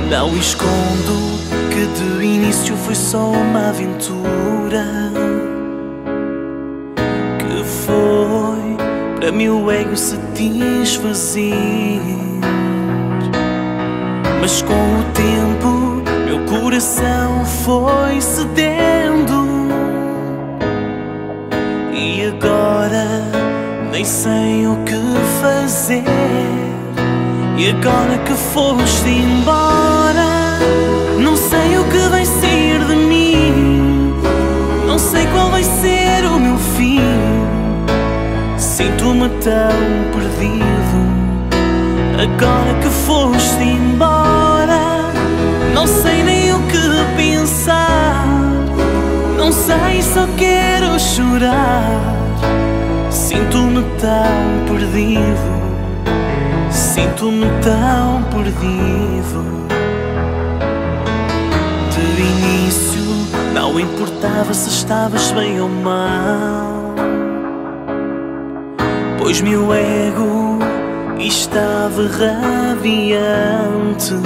Não escondo que de início foi só uma aventura, que foi para meu ego satisfazer. Mas com o tempo meu coração foi cedendo, e agora nem sei o que fazer. E agora que foste embora, não sei o que vai ser de mim, não sei qual vai ser o meu fim. Sinto-me tão perdido. Agora que foste embora, não sei nem o que pensar, não sei, só quero chorar. Sinto-me tão perdido, sinto-me tão perdido. De início não importava se estavas bem ou mal, pois meu ego estava radiante.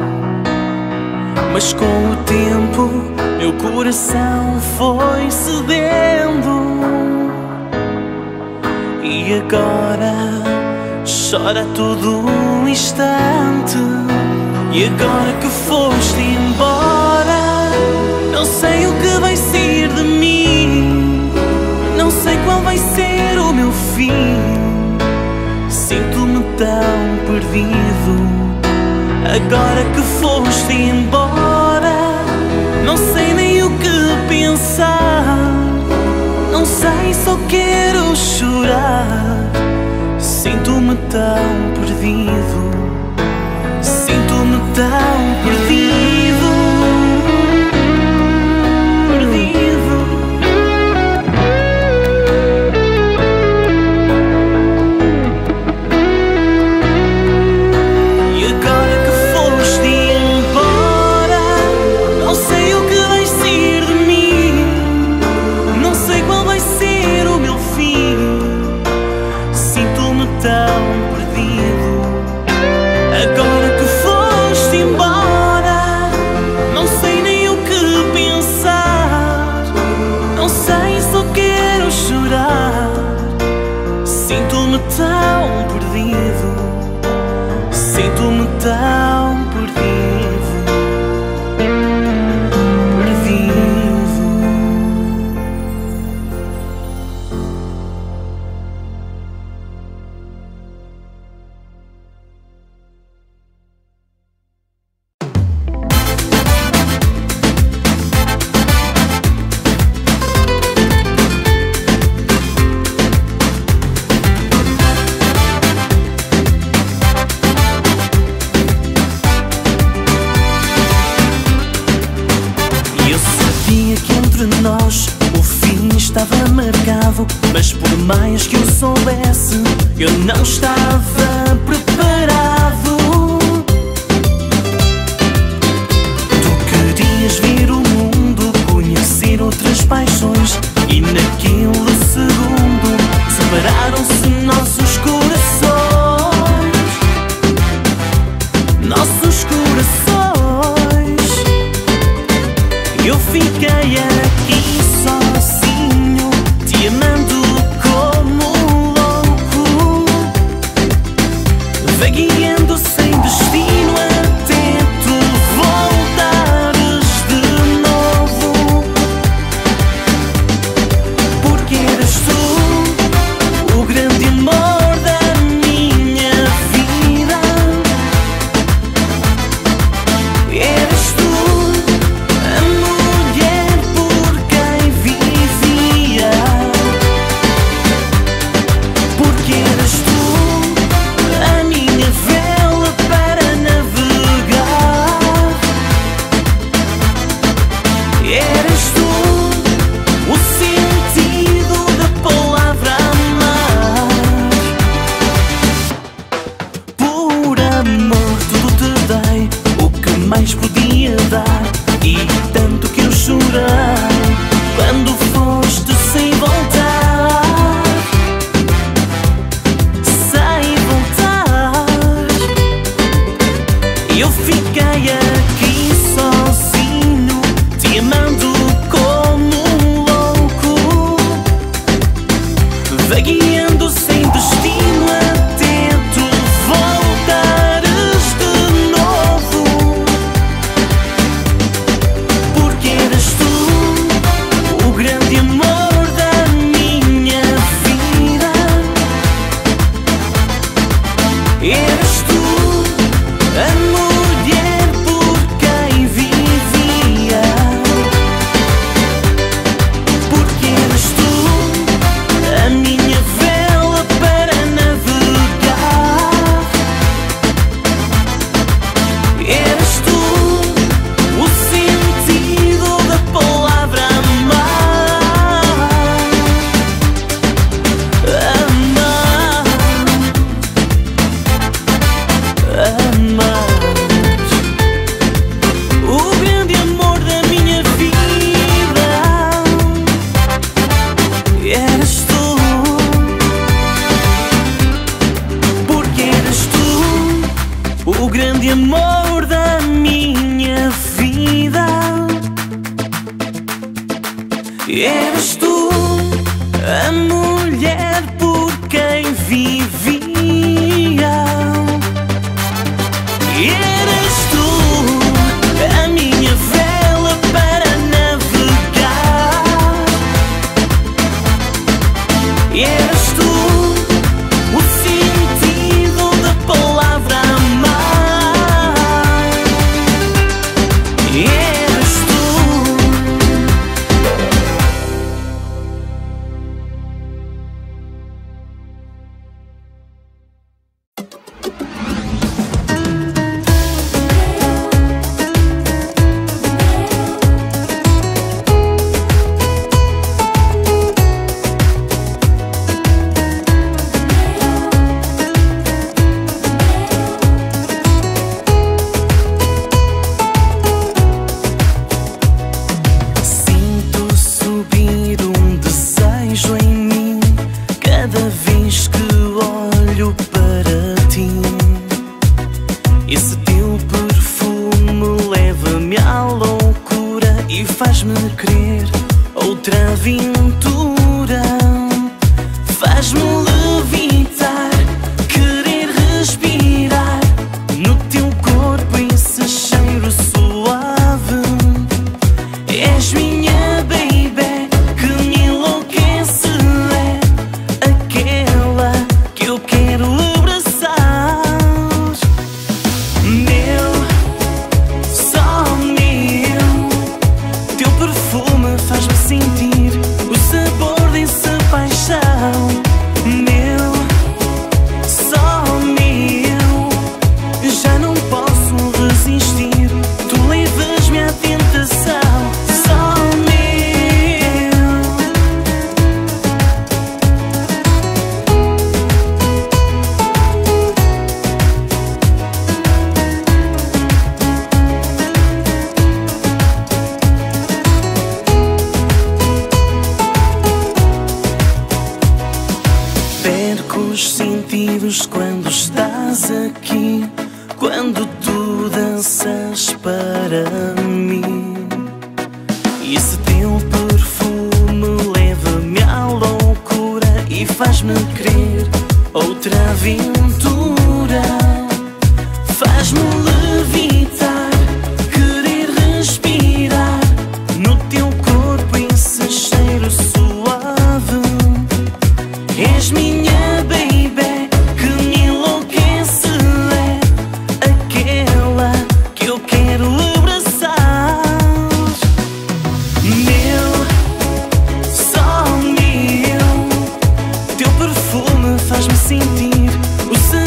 Mas com o tempo meu coração foi cedendo, e agora chora todo um instante. E agora que foste embora, não sei o que vai ser de mim, não sei qual vai ser o meu fim. Sinto-me tão perdido. Agora que foste embora, não sei nem o que pensar, não sei, só quero chorar. Sinto-me tão perdido, sinto-me tão perdido, perdido. E agora que foste embora, não sei o que vai ser de mim, não sei qual vai ser o meu fim. Sinto-me tão perdido. Agora que foste embora, não sei nem o que pensar, não sei, só quero chorar. Sinto-me tão perdido, sinto-me tão perdido, perdido. Nós, o fim estava marcado, mas por mais que eu soubesse, eu não estava preparado. Tu querias ver o mundo, conhecer outras paixões, e naquele segundo separaram-se nossos corações, nossos corações. Eu fiquei aqui sozinho, te amando como louco, vagueando Eu fiquei aqui sozinho, te amando como um louco, vagueando sem destino até tu voltares de novo. Porque eras tu o grande amor da minha vida. Eras tu a mulher por quem vivia. Porque eras tu a minha vela para navegar. Eras tu o sentido da palavra amar. Amar. Amar. O grande amor da minha vida. Eras tu. Porque eras tu o grande amor da minha vida. Eras tu a mulher por quem vivia. Eras tu a minha vela para navegar. Eras tu o sentido da palavra amar. Eras tu. Sinto subir um desejo em mim cada vez que olho para ti. Esse teu perfume leva-me à loucura e faz-me querer outra aventura. Faz-me levitar, querer respirar no teu corpo esse cheiro suave. És minha baby que me enlouquece, é aquela que eu quero abraçar. Meu, só meu, teu perfume faz-me sentir o sabor dessa paixão. Meu, só meu, já não posso resistir, tu levas-me à tentação. Só meu. Perco os sentidos quando estás aqui, quando tu danças para mim. E esse teu perfume leva-me à loucura e faz-me querer outra aventura. Faz-me levitar, querer respirar no teu corpo esse cheiro suave. És minha baby que me enlouquece, é aquela que eu quero abraçar. Meu, só meu, teu perfume faz-me sentir o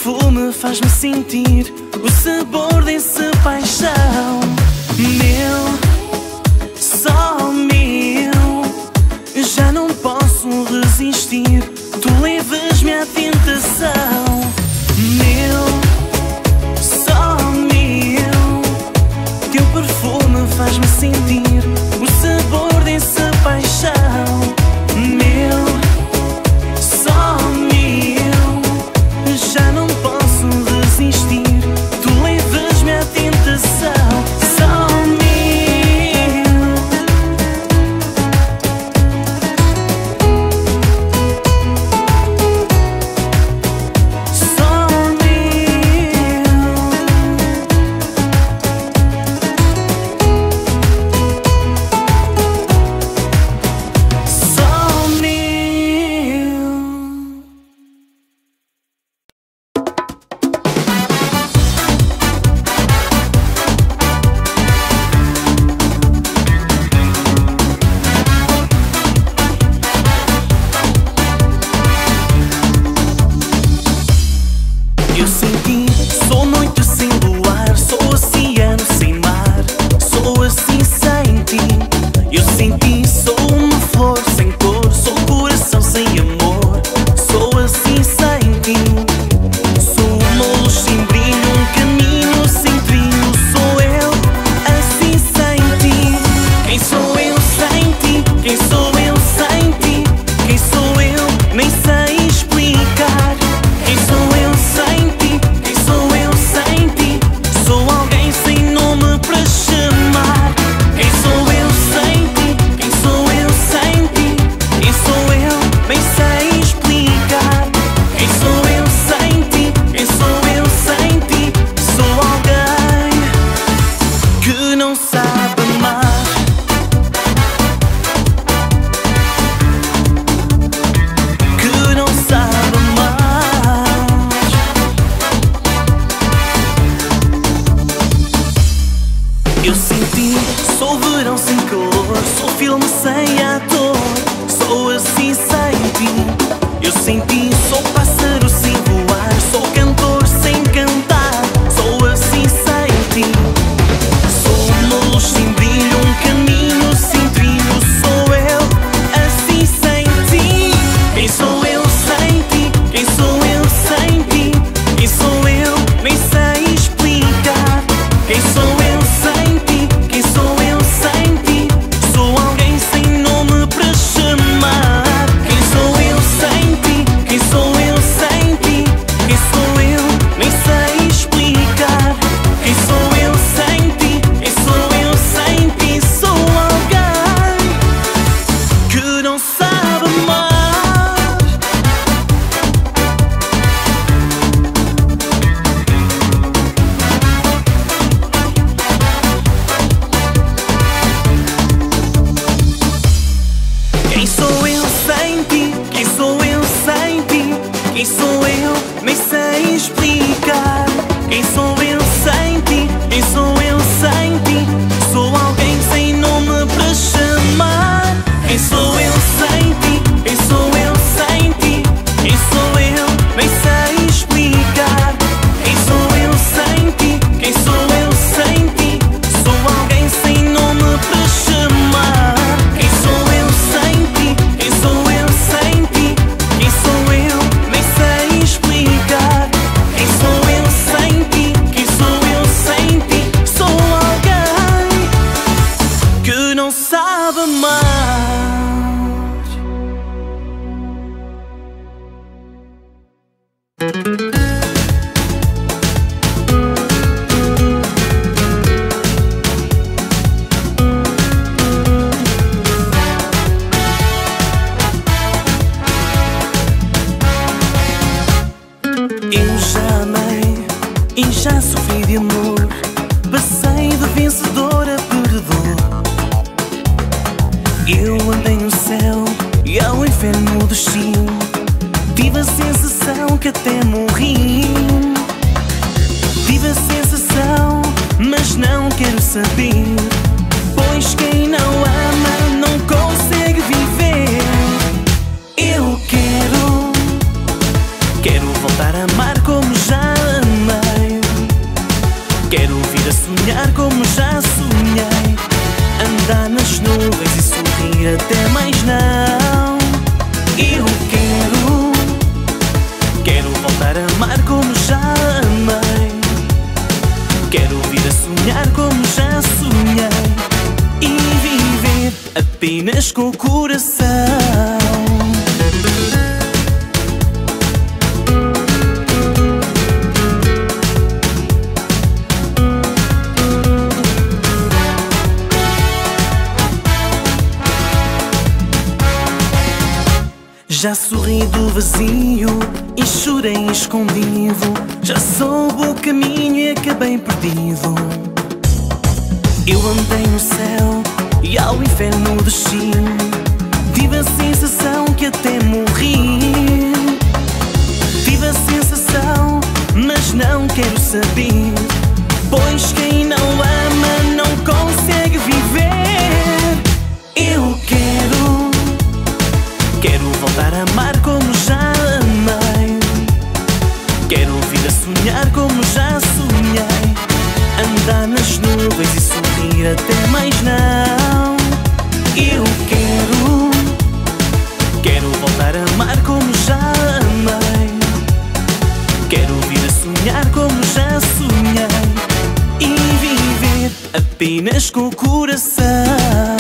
perfume faz-me sentir o sabor dessa paixão. Meu, só meu, já não posso resistir. Tu levas-me à tentação. Meu, só meu, teu perfume faz-me sentir o sabor dessa paixão. Meu, só meu, já não posso resistir. Tu levas-me à tentação. Só eu senti, sou noite sem luar, sou oceano sem mar, sou assim sem ti. Eu senti, sou uma flor sem cor, sou coração sem amor, sou assim sem ti. Sou uma luz sem brilho, um caminho sem trilho, sou eu assim sem ti. Quem sou eu sem ti? Quem sou eu sem ti? Quem sou eu? Nem sei explicar. Quem sou eu sem ti? Quem sou eu sem ti? Sou alguém sem nome para chamar. Quem sou eu sem ti? Quem sou eu sem ti? Quem sou eu? Nem sei explicar. Quem sou eu sem ti? Quem sou eu sem ti? Sou alguém que não sabe amar. Que não sabe amar. Eu senti, sou verão sem calor, sou filme sem ator, sou assim sem ti. Eu senti, sou pássaro sem voar, sou cantor sem cantar, sou assim sem ti. Sou uma luz sem brilho, um caminho sem trilho, sou eu assim sem ti. Quem sou eu sem ti? Quem sou eu sem ti? Quem sou eu? Nem sei explicar. Quem sou eu sem ti? Quem sou eu sem ti? Sou alguém sem nome para chamar. Quem sou eu sem ti? Quem sou eu sem ti? Quem sou eu? Nem sei explicar. Quem sou eu sem ti? Quem sou eu sem ti? Sou alguém que não sabe amar. Quem sou eu sem ti? Quem sou eu sem ti? Quem sou eu? Nem sei explicar. Quem sou eu sem ti? Quem sou eu sem ti? Sou alguém sem nome para chamar. Quem sou eu sem ti? Quem sou eu sem ti? Quem sou eu? Nem sei explicar. Quem sou eu sem ti? Quem sou eu sem ti? Sou alguém sem nome para chamar. Quem sou eu sem ti? Quem sou eu sem ti? Quem sou eu? Nem sei explicar. Quem sou eu sem ti? Quem sou eu sem ti? Sou alguém que não sabe amar. Eu já amei e já sofri de amor, passei de vencedor a perdedor. Eu andei no céu e ao inferno desci, tive a sensação que até morri. Tive a sensação, mas não quero saber, pois quem não ama não consegue viver. Eu quero voltar a amar como já apenas com o coração. Já sorri do vazio e chorei escondido. Já soube o caminho e acabei perdido. Eu andei no céu e ao inferno desci. Tive a sensação que até morri. Tive a sensação, mas não quero saber, pois quem não ama não consegue viver. Eu quero voltar a amar como já amei. Quero vir a sonhar como já sonhei. Andar nas nuvens e sorrir até mais não. Eu quero voltar a amar como já amei. Quero vir a sonhar como já sonhei. E viver apenas com o coração.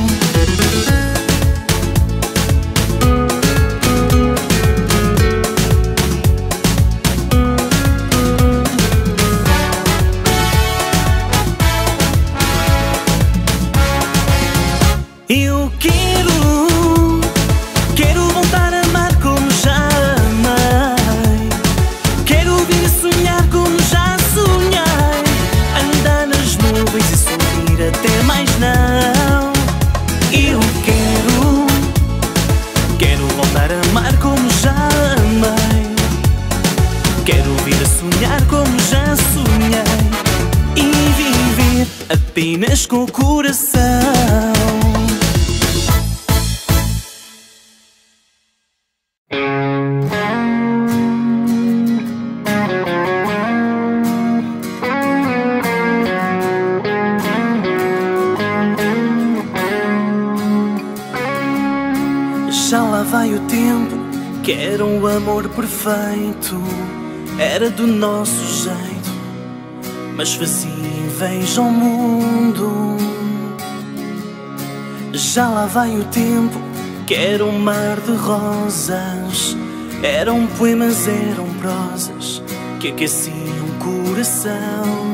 Eu quero voltar a amar como já amei. Quero vir a sonhar como já sonhei. Andar nas nuvens e sorrir até mais não. Eu quero voltar a amar como já amei. Quero vir a sonhar como já sonhei. E viver apenas com o coração. Já lá vai o tempo que era um amor perfeito. Era do nosso jeito, mas fazia inveja ao mundo. Já lá vai o tempo que era um mar de rosas. Eram poemas, eram prosas que aqueciam o coração.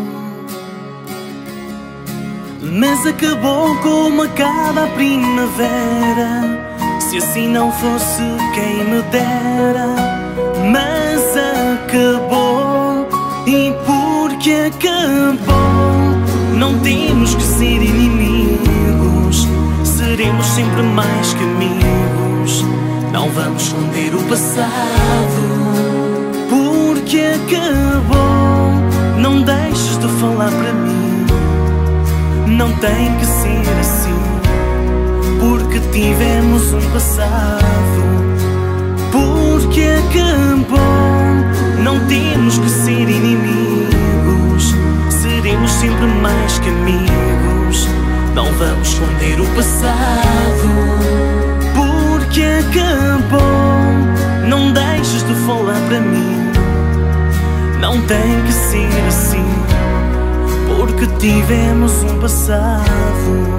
Mas acabou como acaba a primavera. Se assim não fosse, quem me dera. Mas acabou, e porque acabou, não temos que ser inimigos. Seremos sempre mais que amigos. Não vamos esconder o passado. Porque acabou, não deixes de falar para mim. Não tem que ser assim, porque tivemos um passado. Porque acabou, não temos que ser inimigos. Seremos sempre mais que amigos. Não vamos esconder o passado. Porque acabou, não deixes de falar para mim. Não tem que ser assim, porque tivemos um passado.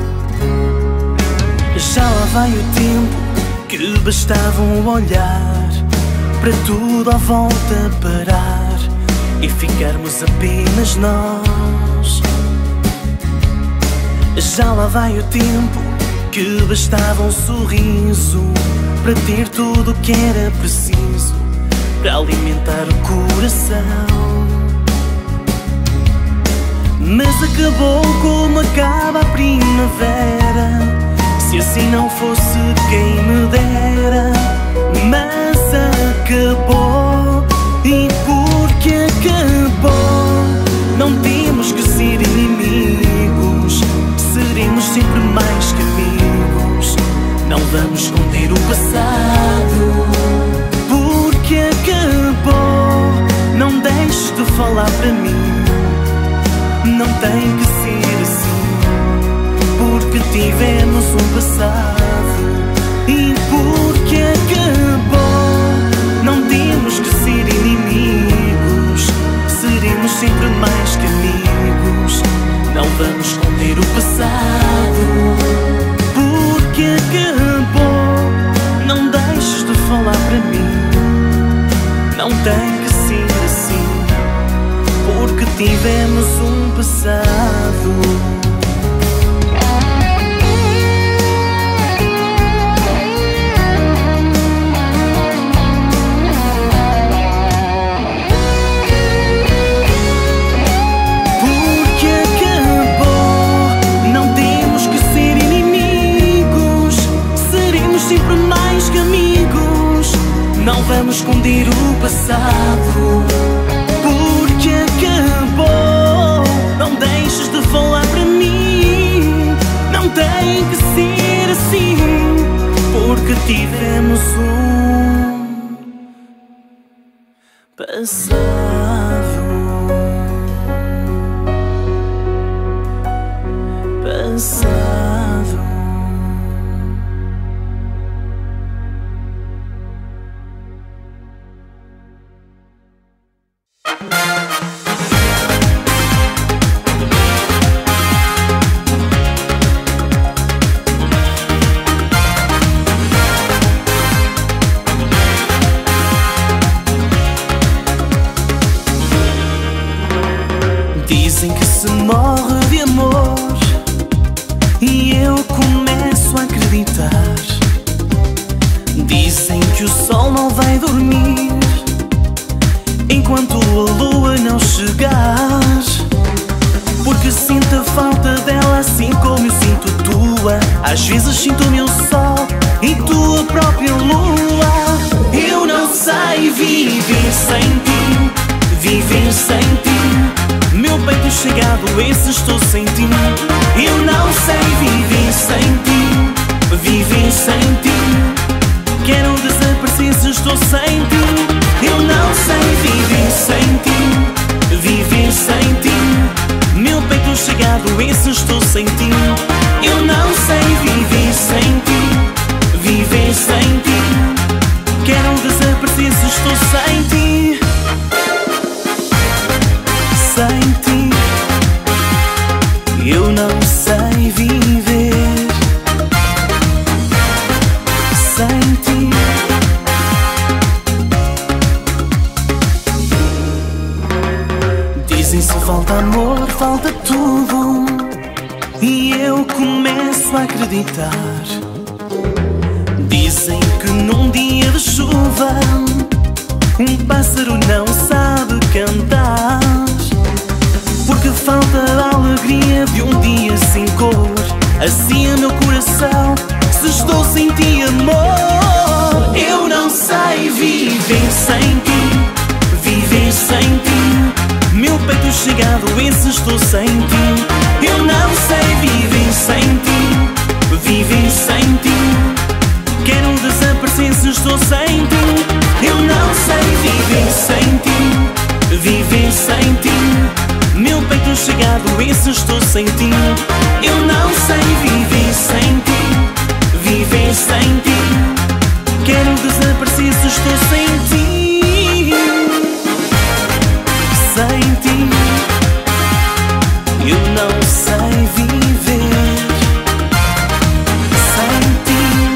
Já lá vai o tempo que bastava um olhar para tudo à volta parar e ficarmos apenas nós. Já lá vai o tempo que bastava um sorriso para ter tudo o que era preciso para alimentar o coração. Mas acabou como acaba a primavera. Se assim não fosse, quem me dera. Mas acabou, e porque acabou, não temos que ser inimigos. Seremos sempre mais que amigos. Não vamos esconder o passado. Porque acabou, não deixes de falar para mim. Não tem que ser assim, porque tivemos um passado. E porque acabou, não temos que ser inimigos. Seremos sempre mais que amigos. Não vamos esconder o passado. para mim. Não tem que ser assim, porque tivemos um passado. Não vamos esconder o passado, porque acabou. Não deixes de falar para mim. Não tem que ser assim, porque tivemos um passado. Dizem que se morre de amor, e eu começo a acreditar. Dizem que o sol não vai dormir enquanto a lua não chegar, porque sinto a falta dela assim como eu sinto a tua. Às vezes sinto o meu sol e tu a própria lua. Eu não sei viver sem ti, viver sem ti. Meu peito chegado, esse estou sem ti. Eu não sei viver sem ti, viver sem ti. Quero desaparecer se estou sem ti. Eu não sei viver sem ti, viver sem ti. Meu peito chegado, esse estou sem ti. Eu não sei viver sem ti, viver sem ti. Quero desaparecer se estou sem ti. Sem ti, eu não sei viver. Sem ti, dizem se falta amor, falta tudo, e eu começo a acreditar. Dizem que num dia de chuva um pássaro não sabe cantar, porque falta a alegria de um dia sem cor. Assim é meu coração, se estou sem ti, amor. Eu não sei viver sem ti, viver sem ti. Meu peito chegado, esse estou sem ti. Eu não sei viver sem ti, viver sem ti. Quero desaparecer se estou sem ti. Eu não sei viver sem ti, viver sem ti. Meu peito chegado, esse estou sem ti. Eu não sei viver sem ti, viver sem ti. Quero desaparecer se estou sem ti. Sem ti, eu não sei viver. Sem ti,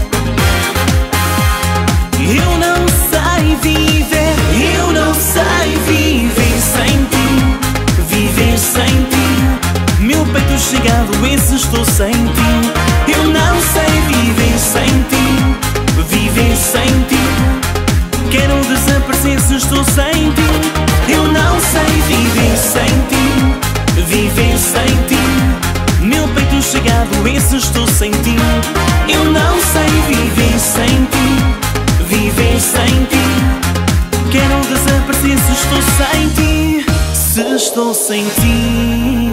eu não sei viver. Eu não sei viver sem ti, viver sem ti. Meu peito chegado, esse estou sem ti. Eu não sei viver sem ti, viver sem ti. Quero desaparecer se estou sem ti. Eu não sei viver sem ti, viver sem ti. Meu peito chegado, esse estou sem ti. Eu não sei viver sem ti, viver sem ti. Quero desaparecer se estou sem ti, se estou sem ti.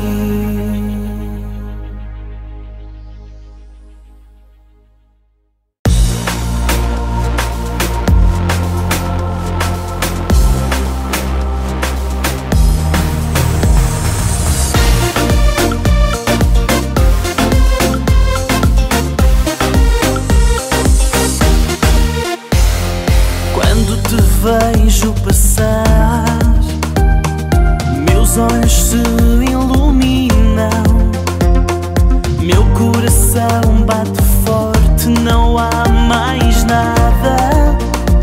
Vejo passar, meus olhos se iluminam, meu coração bate forte, não há mais nada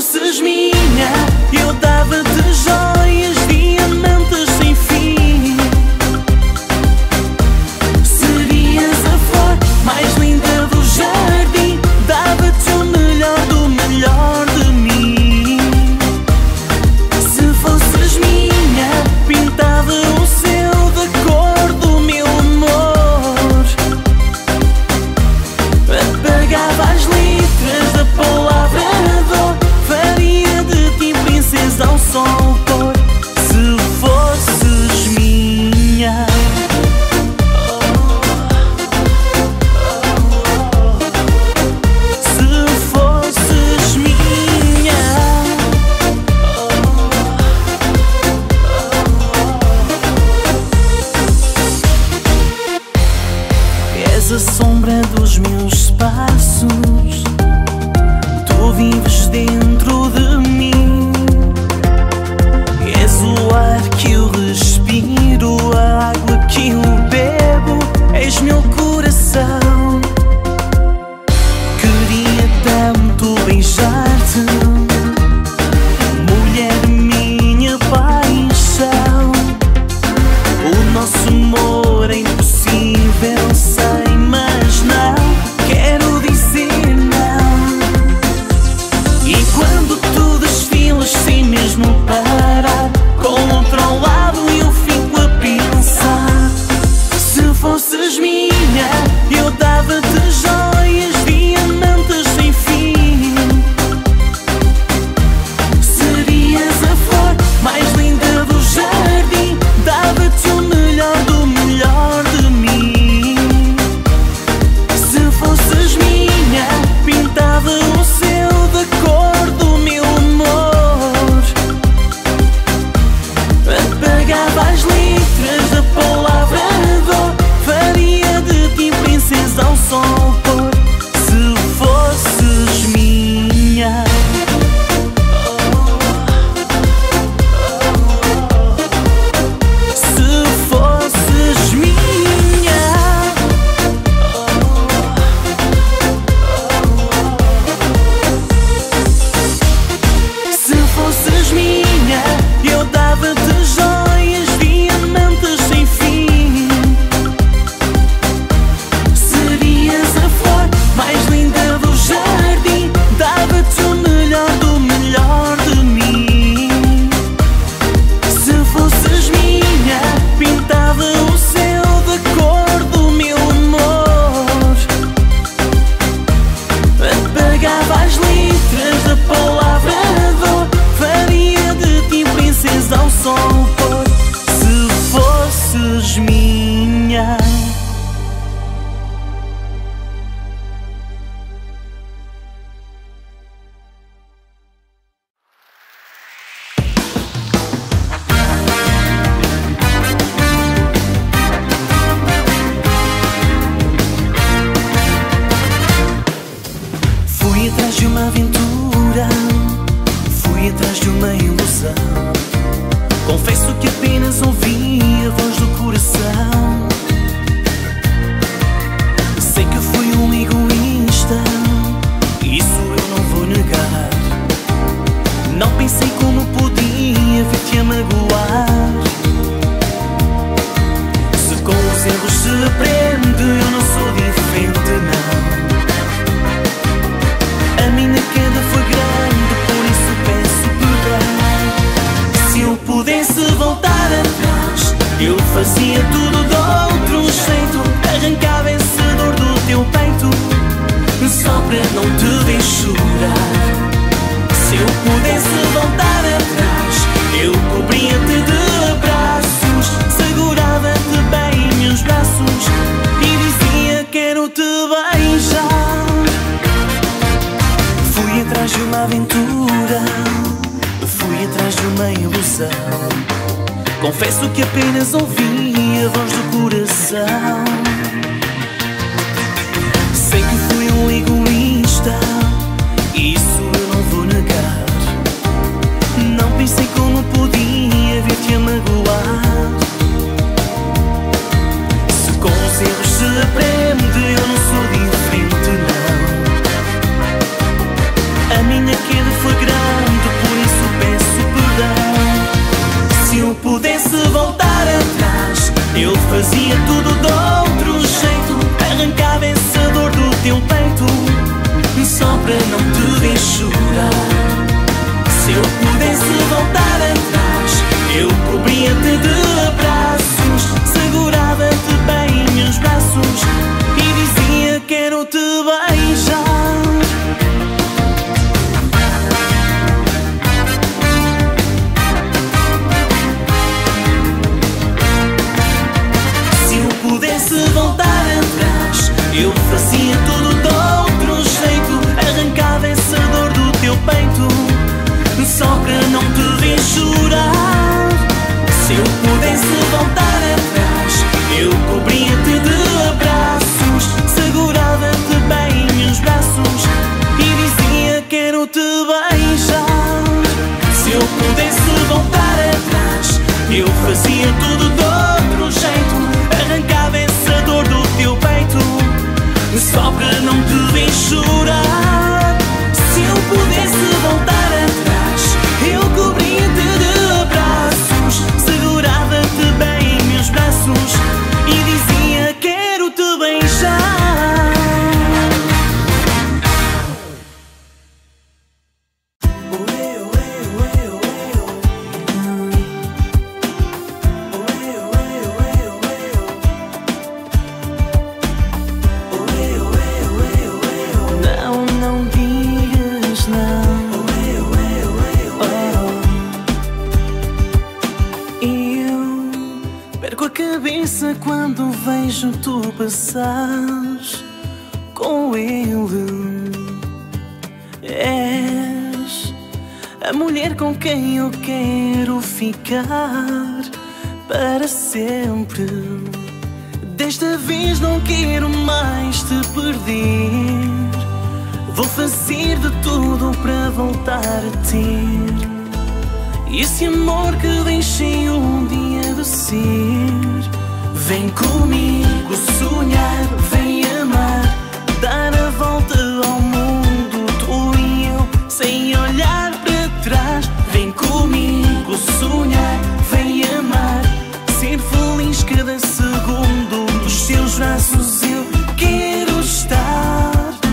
fosses minha, eu dava-te joias, diamantes sem fim. Serias a flor mais linda do jardim, dava-te o melhor do melhor de mim. Se fosses minha, pintava o céu da cor do meu amor. Apagava as letras da palavra dor, faria de ti princesa ao sol pôr. Se fosses minha. Se fosses minha. És a sombra dos meus passos, tu vives dentro de mim. És o ar que eu respiro, a água que eu bebo, és meu coração. Queria tanto beijar-te, mulher, minha paixão. O nosso amor é impossível sem, mas não quero dizer não. E quando tu desfilas sem mesmo parar, com outro ao lado eu fico a pensar. Se fosses minha, eu dava-te joias, diamantes sem fim. Serias a flor mais linda do jardim, dava-te o melhor do melhor de mim. Se fosses minha, pintava o céu da cor do meu amor. Apagava as letras da palavra dor, faria de ti princesa ao sol pôr. Se fosses minha. Se fosses minha. Se fosses minha, eu dava-te joias, diamantes sem fim. Serias a flor mais linda do jardim, dava-te o melhor do melhor de mim. Se fosses minha, pintava o céu da cor do meu amor. Apagava as letras da palavra dor, faria de ti princesa ao sol pôr. Se fosses minha. Fui atrás de uma aventura, fui atrás de uma ilusão. Confesso que apenas ouvi a voz do coração. Sei que fui um egoísta, isso eu não vou negar. Não pensei como podia vir-te a magoar. Se com os erros se aprende, eu não sou diferente, não. A minha queda foi grande, por isso peço perdão. Se eu pudesse voltar atrás, eu fazia tudo de outro jeito. Arrancava esse dor do teu peito, só para não te ver chorar. Se eu pudesse voltar atrás, eu cobria-te de abraços, segurava-te bem nos braços e dizia quero-te beijar. Fui atrás de uma aventura, fui atrás de uma ilusão. Confesso que apenas ouvi a voz do coração. Sei que fui um egoísta, isso eu não vou negar. Não pensei como podia vir-te a magoar. Se com os erros se aprende, eu não sou diferente, não. A minha queda foi grande, eu pudesse voltar atrás, eu cobria-te de abraços, segurava-te bem em meus braços e dizia: quero-te beijar. Se eu pudesse voltar atrás, eu fazia tudo de outro jeito, arrancava essa dor do teu peito, só para não te ver chorar. Se eu pudesse voltar atrás, eu cobria-te de abraços, segurava-te bem em meus braços e dizia: quero-te beijar. Se eu pudesse voltar atrás, eu fazia tudo de outro jeito, arrancava essa dor do teu peito, só para não te ver chorar. Se eu pudesse voltar atrás, eu cobria-te de abraços, segurava-te bem em meus braços e dizia: quero-te beijar. Quando vejo tu passar com ele, és a mulher com quem eu quero ficar para sempre. Desta vez não quero mais te perder, vou fazer de tudo para voltar a ter esse amor que deixei um dia de ser. Vem comigo sonhar, vem amar, dar a volta ao mundo, tu e eu, sem olhar para trás. Vem comigo sonhar, vem amar, ser feliz cada segundo, nos teus braços eu quero estar.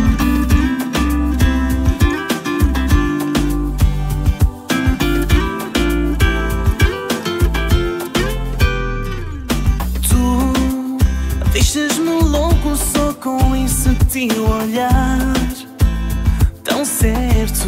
Deixas-me louco só com esse teu olhar tão certo.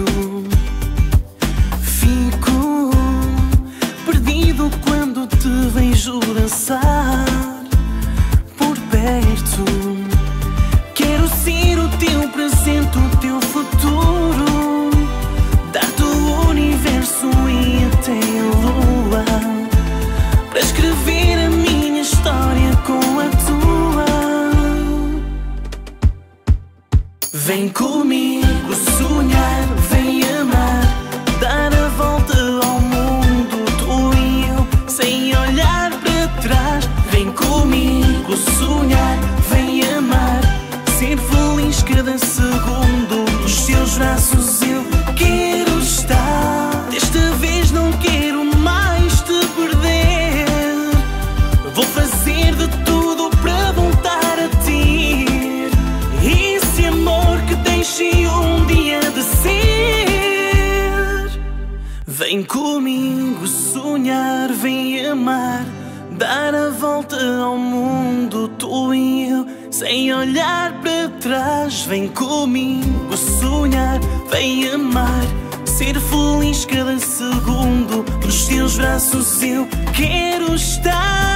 Fico perdido quando te vejo dançar por perto. Quero ser o teu presente, o teu futuro, dar-te o universo e até a lua, para escrever a minha história com a tua. Vem comigo sonhar, vem amar, dar a volta ao mundo, tu e eu, sem olhar para trás. Vem comigo sonhar, vem amar, ser feliz cada segundo, nos teus braços eu quero estar. Desta vez não quero mais te perder, vou fazer de tudo para voltar a ter esse amor que deixei um dia de ser. Vem comigo sonhar, vem amar, dar a volta ao mundo, tu e eu, sem olhar para trás. Vem comigo sonhar, vem amar, ser feliz cada segundo, nos teus braços eu quero estar.